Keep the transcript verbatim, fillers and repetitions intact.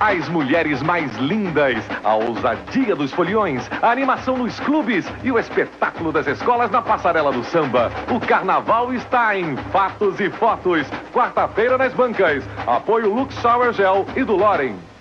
As mulheres mais lindas, a ousadia dos foliões, a animação nos clubes e o espetáculo das escolas na passarela do samba. O carnaval está em Fatos e Fotos. Quarta-feira nas bancas. Apoio Lux Shower Gel e do Loren.